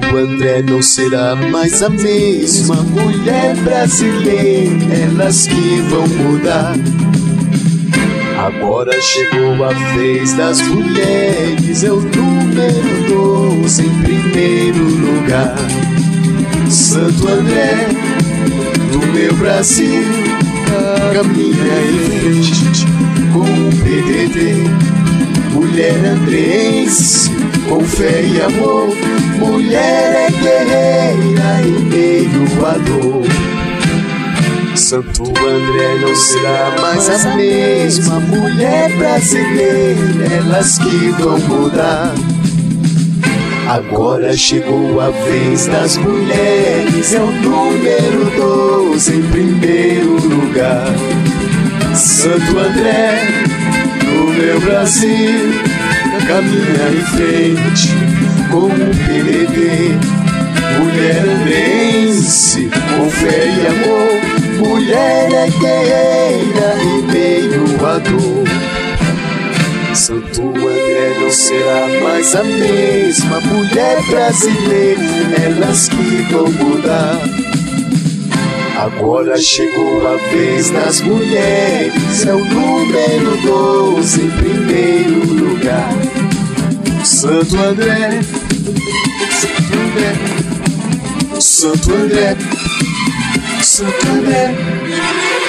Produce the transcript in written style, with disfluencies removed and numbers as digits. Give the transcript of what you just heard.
André não será mais a mesma mulher brasileira, elas que vão mudar. Agora chegou a vez das mulheres, é o número 12 em primeiro lugar. Santo André, do meu Brasil, caminha em frente com o PDT. Mulher andrense, com fé e amor, mulher é guerreira em meio à dor. Santo André não será mais a mesma mulher brasileira, elas que vão mudar. Agora chegou a vez das mulheres, é o número 12 em primeiro lugar. Santo André, do meu Brasil, caminha em frente com o PDT. Mulher andrense, com fé e amor, mulher é guerreira em meio à dor. Santo André não será mais a mesma mulher brasileira, elas que vão mudar. Agora chegou a vez das mulheres, é o número 12 em primeiro lugar. Santo André, Santo André, Santo André, Santo André.